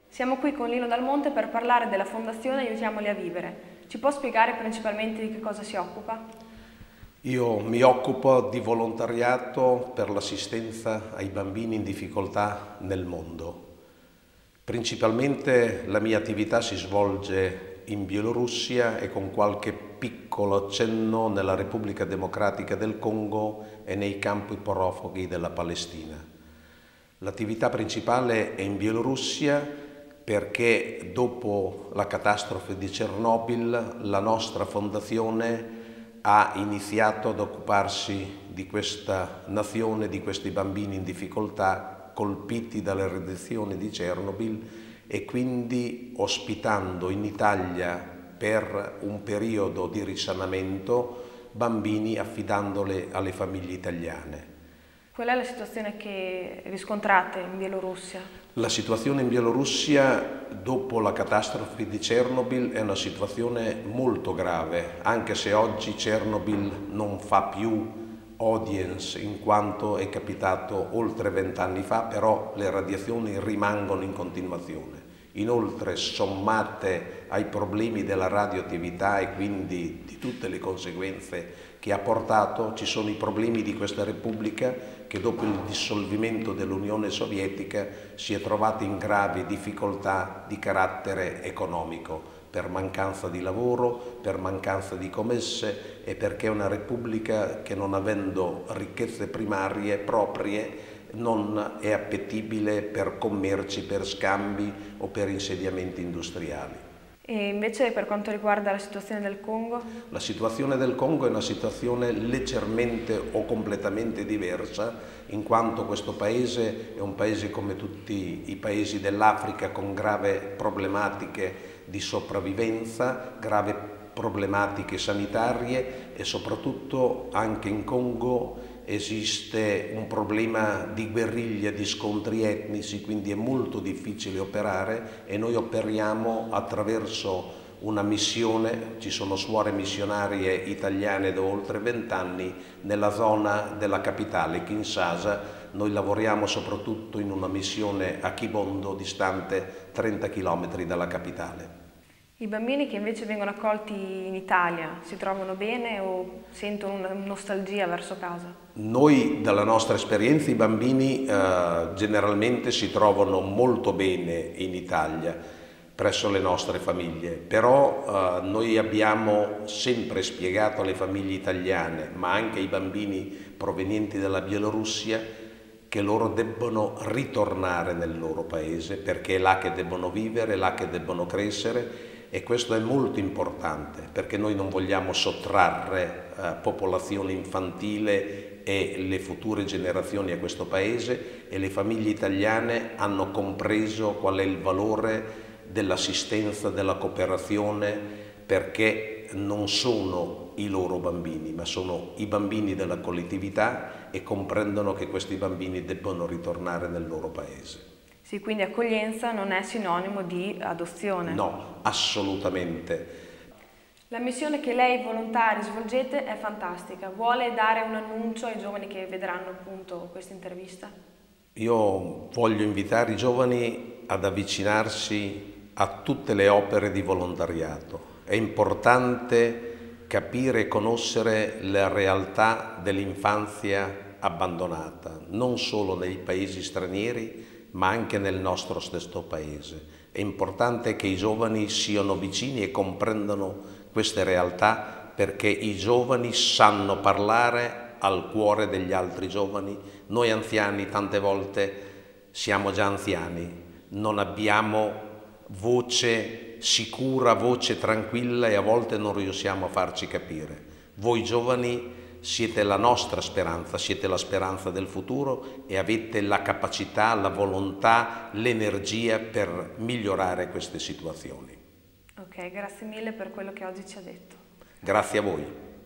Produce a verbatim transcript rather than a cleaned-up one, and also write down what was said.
Siamo qui con Lino Dal Monte per parlare della Fondazione Aiutiamoli a Vivere. Ci può spiegare principalmente di che cosa si occupa? Io mi occupo di volontariato per l'assistenza ai bambini in difficoltà nel mondo. Principalmente la mia attività si svolge in Bielorussia e con qualche piccolo accenno nella Repubblica Democratica del Congo e nei campi profughi della Palestina. L'attività principale è in Bielorussia perché dopo la catastrofe di Chernobyl la nostra fondazione ha iniziato ad occuparsi di questa nazione, di questi bambini in difficoltà colpiti dalle radiazioni di Chernobyl e quindi ospitando in Italia per un periodo di risanamento bambini affidandole alle famiglie italiane. Qual è la situazione che riscontrate in Bielorussia? La situazione in Bielorussia dopo la catastrofe di Chernobyl è una situazione molto grave, anche se oggi Chernobyl non fa più audience in quanto è capitato oltre vent'anni fa, però le radiazioni rimangono in continuazione. Inoltre, sommate ai problemi della radioattività e quindi di tutte le conseguenze che ha portato, ci sono i problemi di questa Repubblica che dopo il dissolvimento dell'Unione Sovietica si è trovata in gravi difficoltà di carattere economico, per mancanza di lavoro, per mancanza di commesse e perché è una Repubblica che, non avendo ricchezze primarie proprie, non è appetibile per commerci, per scambi o per insediamenti industriali. E invece per quanto riguarda la situazione del Congo? La situazione del Congo è una situazione leggermente o completamente diversa, in quanto questo paese è un paese come tutti i paesi dell'Africa con grave problematiche di sopravvivenza, grave problematiche sanitarie e soprattutto anche in Congo esiste un problema di guerriglia, di scontri etnici, quindi è molto difficile operare e noi operiamo attraverso una missione, ci sono suore missionarie italiane da oltre vent'anni nella zona della capitale, Kinshasa. Noi lavoriamo soprattutto in una missione a Kibondo, distante trenta chilometri dalla capitale. I bambini che invece vengono accolti in Italia si trovano bene o sentono una nostalgia verso casa? Noi, dalla nostra esperienza, i bambini eh, generalmente si trovano molto bene in Italia, presso le nostre famiglie, però eh, noi abbiamo sempre spiegato alle famiglie italiane, ma anche ai bambini provenienti dalla Bielorussia, che loro debbono ritornare nel loro paese, perché è là che debbono vivere, è là che debbono crescere. E questo è molto importante perché noi non vogliamo sottrarre eh, popolazione infantile e le future generazioni a questo paese e le famiglie italiane hanno compreso qual è il valore dell'assistenza, della cooperazione, perché non sono i loro bambini ma sono i bambini della collettività e comprendono che questi bambini debbono ritornare nel loro paese. Sì, quindi accoglienza non è sinonimo di adozione. No, assolutamente. La missione che lei volontari svolgete è fantastica. Vuole dare un annuncio ai giovani che vedranno appunto questa intervista? Io voglio invitare i giovani ad avvicinarsi a tutte le opere di volontariato. È importante capire e conoscere la realtà dell'infanzia abbandonata, non solo nei paesi stranieri, ma anche nel nostro stesso paese. È importante che i giovani siano vicini e comprendano queste realtà perché i giovani sanno parlare al cuore degli altri giovani. Noi anziani tante volte siamo già anziani, non abbiamo voce sicura, voce tranquilla e a volte non riusciamo a farci capire. Voi giovani siete la nostra speranza, siete la speranza del futuro e avete la capacità, la volontà, l'energia per migliorare queste situazioni. Ok, grazie mille per quello che oggi ci ha detto. Grazie a voi.